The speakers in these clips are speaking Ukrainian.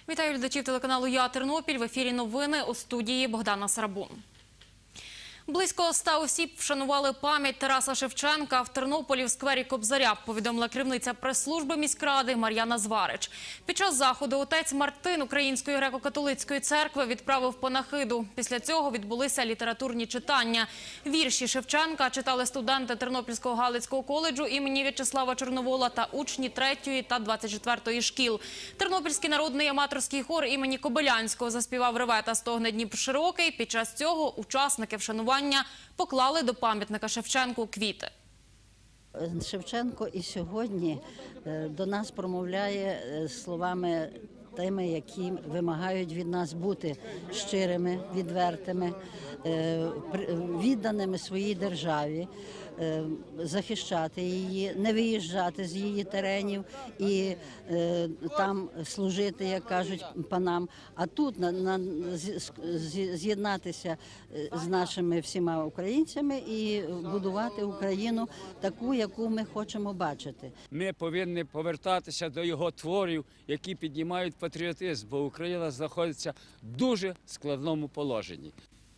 Вітаю глядачів телеканалу «Я Тернопіль». В ефірі новини, у студії Богдана Сарабун. Близько 100 осіб вшанували пам'ять Тараса Шевченка в Тернополі в сквері Кобзаря, повідомила керівниця прес-служби міськради Мар'яна Зварич. Під час заходу отець Мартин Української греко-католицької церкви відправив панахиду. Після цього відбулися літературні читання. Вірші Шевченка читали студенти Тернопільського Галицького коледжу імені В'ячеслава Чорновола та учні 3-ї та 24-ї шкіл. Тернопільський народний аматорський хор імені Кобилянського заспівав «Реве та стогне Дніпр широкий». Під час цього учасники вшанування поклали до пам'ятника Шевченку квіти. Шевченко і сьогодні до нас промовляє словами тими, які вимагають від нас бути щирими, відвертими, відданими своїй державі, захищати її, не виїжджати з її теренів і там служити, як кажуть, панам, а тут з'єднатися з нашими всіма українцями і будувати Україну таку, яку ми хочемо бачити. Ми повинні повертатися до його творів, які піднімають патріотизм, бо Україна знаходиться в дуже складному положенні.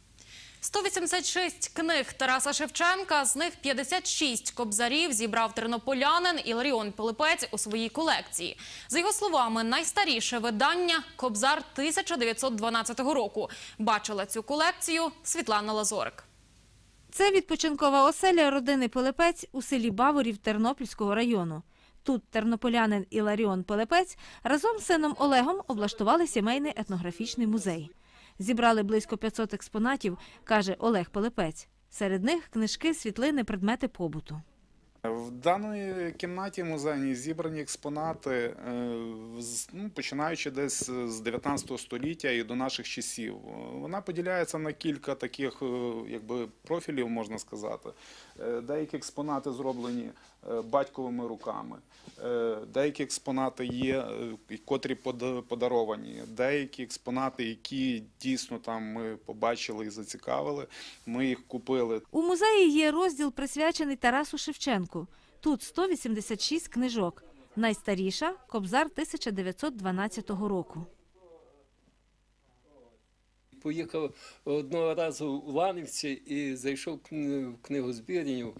186 книг Тараса Шевченка, з них 56 кобзарів зібрав тернополянин Іларіон Пилипець у своїй колекції. За його словами, найстаріше видання – «Кобзар» 1912 року. Бачила цю колекцію Світлана Лазорик. Це відпочинкова оселя родини Пилипець у селі Баворів Тернопільського району. Тут тернополянин Іларіон Пилипець разом з сином Олегом облаштували сімейний етнографічний музей. Зібрали близько 500 експонатів, каже Олег Пилипець. Серед них книжки, світлини, предмети побуту. В даній кімнаті музейній зібрані експонати, починаючи десь з 19 століття і до наших часів. Вона поділяється на кілька таких профілів, можна сказати. Деякі експонати зроблені батьковими руками, деякі експонати є, котрі подаровані, деякі експонати, які дійсно там ми побачили і зацікавили, ми їх купили. У музеї є розділ, присвячений Тарасу Шевченку. Тут 186 книжок. Найстаріша – «Кобзар» 1912 року. Поїхав одного разу у Ланівці і зайшов в книгозбірню,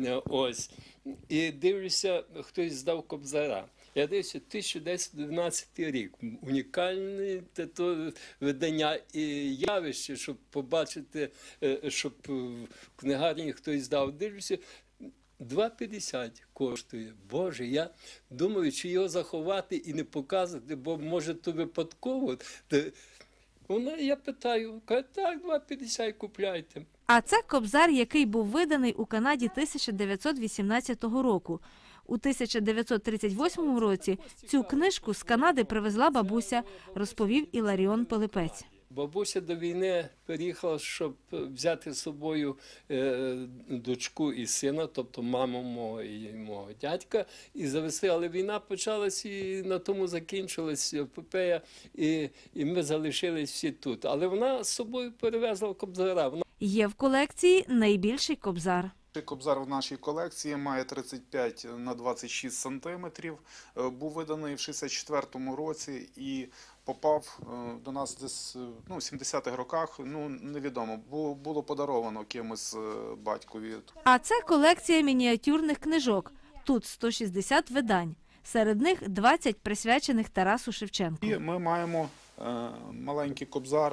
і дивлюся, хтось здав «Кобзара». Я дивлюся, 1912 рік. Унікальне видання і явище, щоб побачити, щоб в книгарні хтось здав. Дивлюся, 2,50 коштує. Боже, я думаю, чи його заховати і не показувати, бо може то випадково. Я питаю, каже, так, 2,50 купляйте. А це «Кобзар», який був виданий у Канаді 1918 року. У 1938 році цю книжку з Канади привезла бабуся, розповів Іларіон Пилипець. Бабуся до війни переїхала, щоб взяти з собою дочку і сина, тобто маму мого і мого дядька, і завести. Але війна почалась і на тому закінчилась епопея, і ми залишились всі тут. Але вона з собою перевезла «Кобзара». Є в колекції найбільший «Кобзар». «Кобзар» в нашій колекції має 35 на 26 сантиметрів, був виданий в 1964 році і попав до нас десь в 70-х роках, невідомо, було подаровано кимось батькові. А це колекція мініатюрних книжок. Тут 160 видань. Серед них 20 присвячених Тарасу Шевченку. І ми маємо маленький «Кобзар»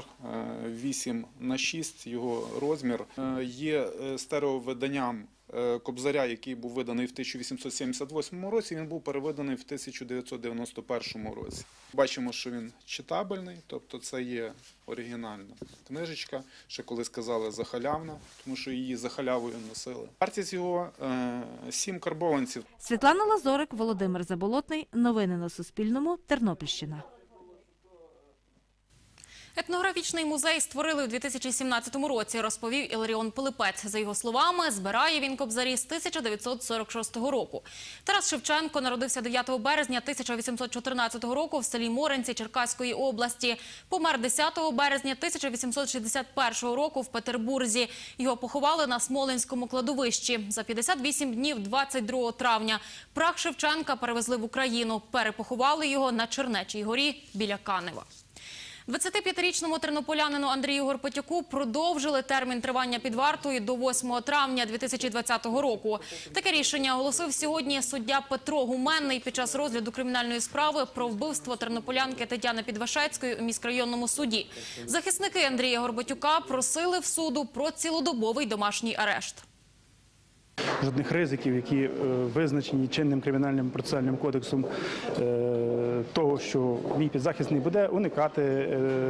8х6, його розмір. Є стереовиданням «Кобзаря», який був виданий в 1878 році, він був перевиданий в 1991 році. Бачимо, що він читабельний, тобто це є оригінальна книжечка, ще колись казали захалявна, тому що її за халявою носили. Вартість його 7 карбованців. Світлана Лазорик, Володимир Заболотний. Новини на Суспільному. Тернопільщина. Етнографічний музей створили у 2017 році, розповів Іларіон Пилипець. За його словами, збирає він кобзарі з 1946 року. Тарас Шевченко народився 9 березня 1814 року в селі Моринці Черкаської області. Помер 10 березня 1861 року в Петербурзі. Його поховали на Смоленському кладовищі. За 58 днів 22 травня прах Шевченка перевезли в Україну. Перепоховали його на Чернечій горі біля Канева. 25-річному тернополянину Андрію Горпатюку продовжили термін тривання під вартою до 8 травня 2020 року. Таке рішення оголосив сьогодні суддя Петро Гуменний під час розгляду кримінальної справи про вбивство тернополянки Тетяни Підвишецької у міськрайонному суді. Захисники Андрія Горбатюка просили в суду про цілодобовий домашній арешт. Жодних ризиків, які визначені чинним кримінальним процесуальним кодексом, того, що мій підзахисний буде уникати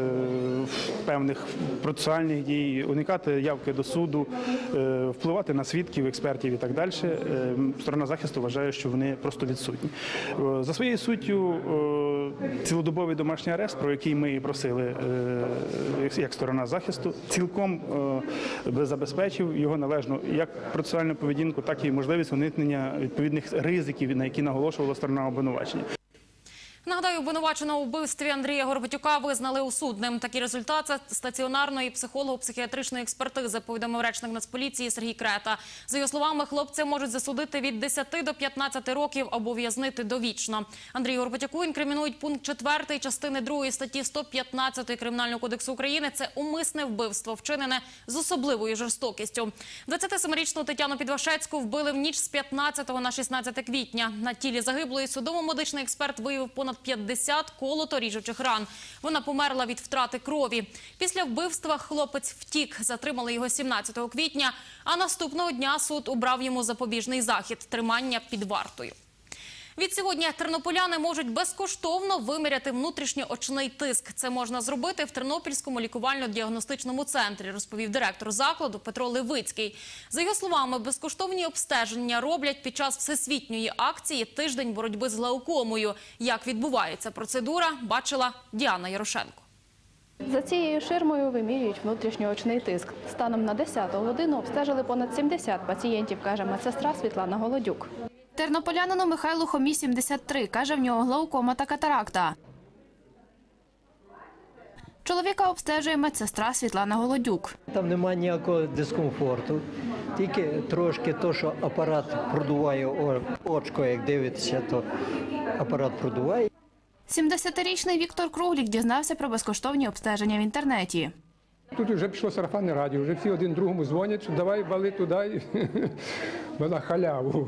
певних процесуальних дій, уникати явки до суду, впливати на свідків, експертів і так далі. Сторона захисту вважає, що вони просто відсутні. За своєю суттю, цілодобовий домашній арешт, про який ми і просили як сторона захисту, цілком би забезпечив його належну як процесуальну поведінку, так і можливість уникнення відповідних ризиків, на які наголошувала сторона обвинувачення. Нагадаю, обвинуваченого у вбивстві Андрія Горбатюка визнали усудним. Такі результати стаціонарної психолого-психіатричної експертизи, повідомив речник Нацполіції Сергій Крета. За його словами, хлопця можуть засудити від 10 до 15 років або ув'язнити довічно. Андрію Горбатюку інкримінують пункт 4 частини 2 статті 115 Кримінального кодексу України. Це умисне вбивство, вчинене з особливою жорстокістю. 27-річну Тетяну Підвишецьку вбили в ніч з 15 на 16 квітня. На тілі загиблої судово-медичний експерт виявив понад 50 колото-ріжучих ран. Вона померла від втрати крові. Після вбивства хлопець втік. Затримали його 17 квітня, а наступного дня суд обрав йому запобіжний захід – тримання під вартою. Відсьогодні тернополяни можуть безкоштовно виміряти внутрішньоочний тиск. Це можна зробити в Тернопільському лікувально-діагностичному центрі, розповів директор закладу Петро Левицький. За його словами, безкоштовні обстеження роблять під час всесвітньої акції «Тиждень боротьби з глаукомою». Як відбувається процедура, бачила Діана Ярошенко. За цією ширмою вимірюють внутрішньоочний тиск. Станом на 10 годину обстежили понад 70 пацієнтів, каже медсестра Світлана Голодюк. Тернополянину Михайлу Хомі 73, каже, в нього глаукома та катаракта. Чоловіка обстежує медсестра Світлана Голодюк. Там немає ніякого дискомфорту, тільки трошки то, що апарат продуває очко, як дивитися, то апарат продуває. 70-річний Віктор Круглік дізнався про безкоштовні обстеження в інтернеті. Тут вже пішло сарафанне радіо, вже всі один другому дзвонять, що давай вали туди, на халяву.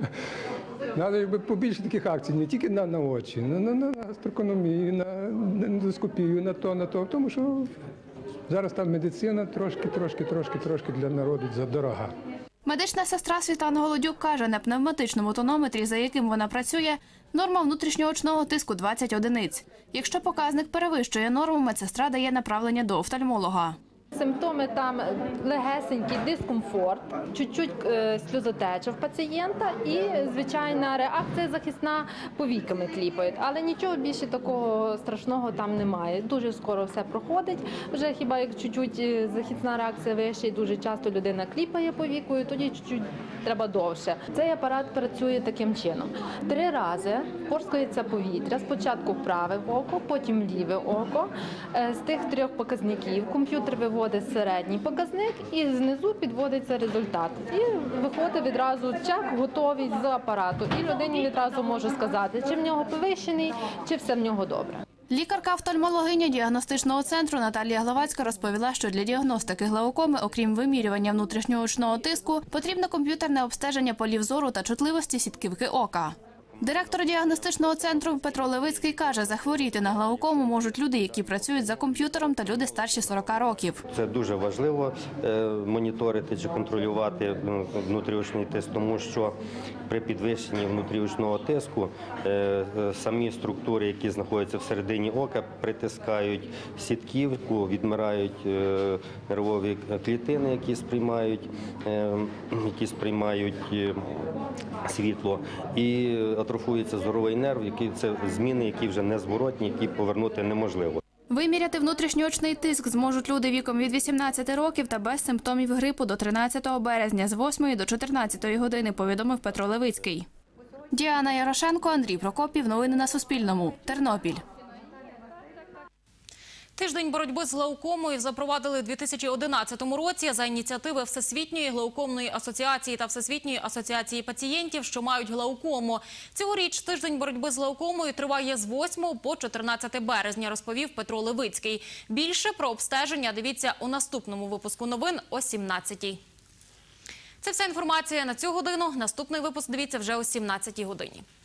Треба побільше таких акцій, не тільки на очі, на гастрокономію, на ендоскопію, на то, тому що зараз там медицина трошки для народу задорога. Медична сестра Світлана Голодюк каже, на пневматичному тонометрі, за яким вона працює, норма внутрішньоочного тиску 20 одиниць. Якщо показник перевищує норму, медсестра дає направлення до офтальмолога. Симптоми там легесенький дискомфорт, чуть-чуть сльозотеча в пацієнта і звичайна реакція захисна, повіками кліпають. Але нічого більше такого страшного там немає. Дуже скоро все проходить. Вже хіба як чуть-чуть захисна реакція вища і дуже часто людина кліпає повікою, тоді чуть-чуть треба довше. Цей апарат працює таким чином. 3 рази впорскується повітря, спочатку в праве око, потім в ліве око. З тих 3 показників комп'ютер виводить середній показник і знизу підводиться результат. І виходить відразу чек, готовість з апарату. І людині відразу може сказати, чи в нього повищений, чи все в нього добре. Лікарка-офтальмологиня діагностичного центру Наталія Главацька розповіла, що для діагностики глаукоми, окрім вимірювання внутрішньоочного тиску, потрібно комп'ютерне обстеження полів зору та чутливості сітківки ока. Директор діагностичного центру Петро Левицький каже, захворіти на глаукому можуть люди, які працюють за комп'ютером, та люди старші 40 років. Це дуже важливо моніторити чи контролювати внутріочний тиск, тому що при підвищенні внутріочного тиску самі структури, які знаходяться всередині ока, притискають сітківку, відмирають нервові клітини, які сприймають світло, і атрофується зоровий нерв, це зміни, які вже незворотні, які повернути неможливо. Виміряти внутрішньоочний тиск зможуть люди віком від 18 років та без симптомів грипу до 13 березня з 8 до 14 години, повідомив Петро Левицький. Діана Ярошенко, Андрій Прокопів. Новини на Суспільному. Тернопіль. Тиждень боротьби з глаукомою запровадили у 2011 році за ініціативи Всесвітньої глаукомної асоціації та Всесвітньої асоціації пацієнтів, що мають глаукому. Цьогоріч тиждень боротьби з глаукомою триває з 8 по 14 березня, розповів Петро Левицький. Більше про обстеження дивіться у наступному випуску новин о 17-й. Це вся інформація на цю годину. Наступний випуск дивіться вже о 17-й годині.